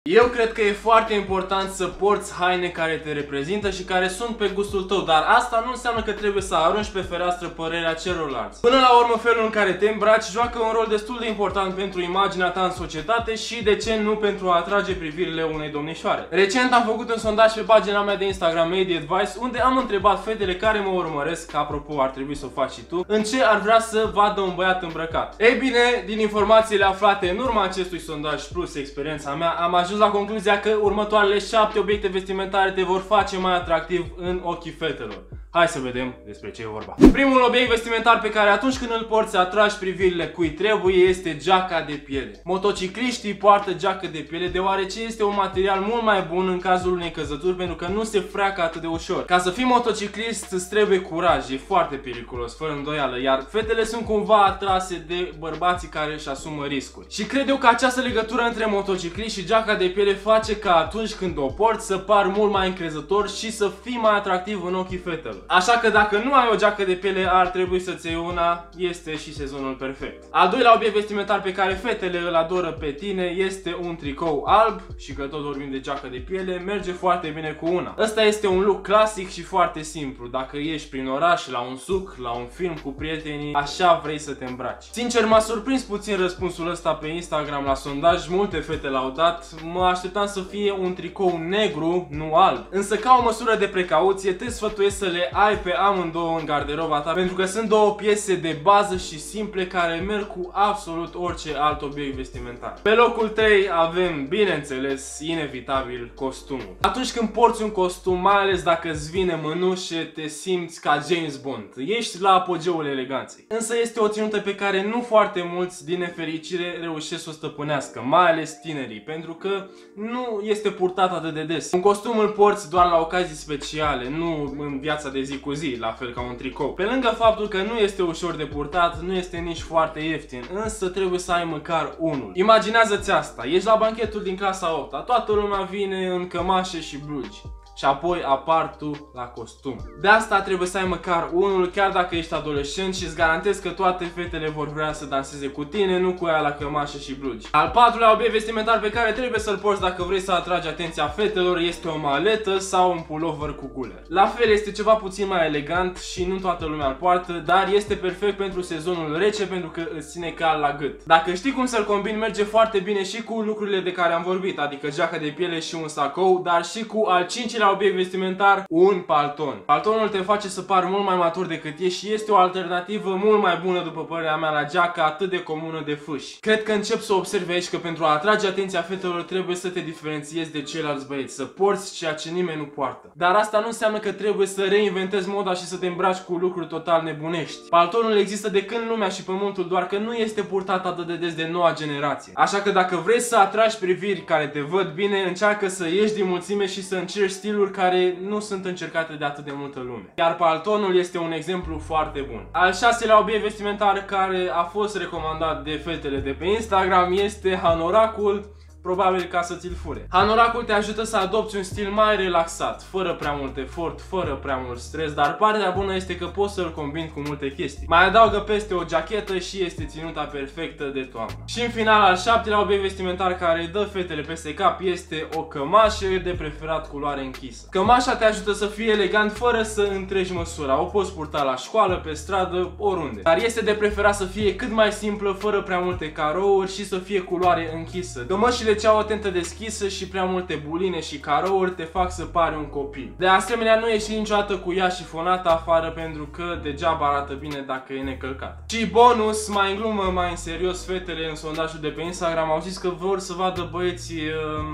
Eu cred că e foarte important să porți haine care te reprezintă și care sunt pe gustul tău, dar asta nu înseamnă că trebuie să arunci pe fereastră părerea celorlalți. Până la urmă, felul în care te îmbraci joacă un rol destul de important pentru imaginea ta în societate și, de ce nu, pentru a atrage privirile unei domnișoare. Recent am făcut un sondaj pe pagina mea de Instagram Made Advice, unde am întrebat fetele care mă urmăresc, apropo, ar trebui să o faci și tu, în ce ar vrea să vadă un băiat îmbrăcat. Ei bine, din informațiile aflate în urma acestui sondaj plus experiența mea, am ajuns la concluzia că următoarele 7 obiecte vestimentare te vor face mai atractiv în ochii fetelor. Hai să vedem despre ce e vorba. Primul obiect vestimentar pe care atunci când îl porți atragi privirile cui trebuie este geaca de piele. Motocicliștii poartă geacă de piele deoarece este un material mult mai bun în cazul unei căzături, pentru că nu se freacă atât de ușor. Ca să fii motociclist îți trebuie curaj, e foarte periculos, fără îndoială, iar fetele sunt cumva atrase de bărbații care își asumă riscuri. Și cred eu că această legătură între motociclist și geaca de piele face ca atunci când o porți să pari mult mai încrezător și să fii mai atractiv în ochii fetelor. Așa că dacă nu ai o geacă de piele, ar trebui să-ți iei una, este și sezonul perfect. Al doilea obiect vestimentar pe care fetele îl adoră pe tine este un tricou alb, și că tot vorbim de geacă de piele, merge foarte bine cu una. Ăsta este un look clasic și foarte simplu. Dacă ieși prin oraș, la un suc, la un film cu prietenii, așa vrei să te îmbraci. Sincer, m-a surprins puțin răspunsul ăsta pe Instagram la sondaj, multe fete l-au dat. Mă așteptam să fie un tricou negru, nu alb. Însă, ca o măsură de precauție, te sfătuiesc să le ai pe amândouă în garderoba ta, pentru că sunt două piese de bază și simple care merg cu absolut orice alt obiect vestimentar. Pe locul 3 avem, bineînțeles, inevitabil, costumul. Atunci când porți un costum, mai ales dacă îți vine mânușe, te simți ca James Bond. Ești la apogeul eleganței. Însă este o ținută pe care nu foarte mulți, din nefericire, reușesc să o stăpânească, mai ales tinerii, pentru că nu este purtat atât de des. Un costum îl porți doar la ocazii speciale, nu în viața de zi cu zi, la fel ca un tricou. Pe lângă faptul că nu este ușor de purtat, nu este nici foarte ieftin, însă trebuie să ai măcar unul. Imaginează-ți asta, ești la banchetul din clasa 8-a, toată lumea vine în cămașe și blugi. Și apoi apar tu la costum. De asta trebuie să ai măcar unul, chiar dacă ești adolescent, și îți garantez că toate fetele vor vrea să danseze cu tine, nu cu ea la cămașă și blugi. Al patrulea obiect vestimentar pe care trebuie să-l porți dacă vrei să atragi atenția fetelor este o maletă sau un pullover cu guler. La fel, este ceva puțin mai elegant și nu toată lumea îl poartă, dar este perfect pentru sezonul rece, pentru că îți ține cald la gât. Dacă știi cum să-l combini, merge foarte bine și cu lucrurile de care am vorbit, adică geaca de piele și un sacou, dar și cu al cincilea obiect vestimentar, un palton. Paltonul te face să pari mult mai matur decât ești și este o alternativă mult mai bună, după părerea mea, la geaca atât de comună de fâși. Cred că încep să observi aici că pentru a atrage atenția fetelor trebuie să te diferențiezi de ceilalți băieți, să porți ceea ce nimeni nu poartă. Dar asta nu înseamnă că trebuie să reinventezi moda și să te îmbraci cu lucruri total nebunești. Paltonul există de când lumea și pământul, doar că nu este purtat atât de des de noua generație. Așa că dacă vrei să atragi priviri care te văd bine, încearcă să ieși din mulțime și să încerci stiluri care nu sunt încercate de atât de multă lume. Iar paltonul este un exemplu foarte bun. Al șaselea obiect vestimentar care a fost recomandat de fetele de pe Instagram este hanoracul, probabil ca să ți-l fure. Hanoracul te ajută să adopți un stil mai relaxat, fără prea mult efort, fără prea mult stres, dar partea bună este că poți să-l combini cu multe chestii. Mai adaugă peste o jachetă și este ținuta perfectă de toamnă. Și în final, al șaptelea obiect vestimentar care dă fetele peste cap este o cămașă, de preferat culoare închisă. Cămașa te ajută să fii elegant fără să întregi măsura. O poți purta la școală, pe stradă, oriunde. Dar este de preferat să fie cât mai simplă, fără prea multe carouri și să fie culoare închisă. Cămășile ce au o tentă deschisă și prea multe buline și carouri te fac să pari un copil. De asemenea, nu ieși niciodată cu ea șifonată afară, pentru că degeaba arată bine dacă e necălcat. Și bonus, mai în glumă, mai în serios, fetele în sondajul de pe Instagram au zis că vor să vadă băieții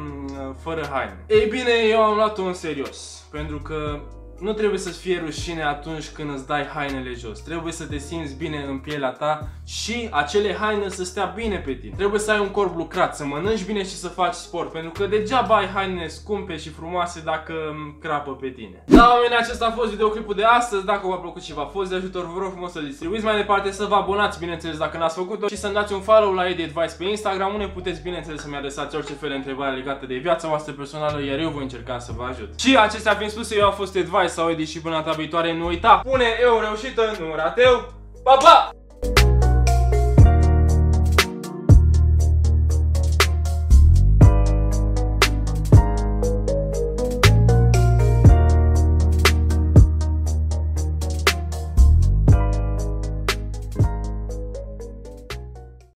fără haine. Ei bine, eu am luat-o în serios, pentru că nu trebuie să-ți fie rușine atunci când îți dai hainele jos. Trebuie să te simți bine în pielea ta și acele haine să stea bine pe tine. Trebuie să ai un corp lucrat, să mănânci bine și să faci sport, pentru că degeaba ai haine scumpe și frumoase dacă crapă pe tine. Da, oameni, acesta a fost videoclipul de astăzi. Dacă v-a plăcut și v-a fost de ajutor, vă rog frumos să-l distribuiți mai departe, să vă abonați, bineînțeles, dacă n-ați făcut-o, și să-mi dați un follow la Edi Advice pe Instagram, unde puteți, bineînțeles, să-mi adresați orice fel de întrebare legată de viața voastră personală, iar eu voi încerca să vă ajut. Și acestea fiind spuse, eu am fost Advice sau Edi și până data viitoare, nu uita, pune eu reușită, nu rateu, pa, pa!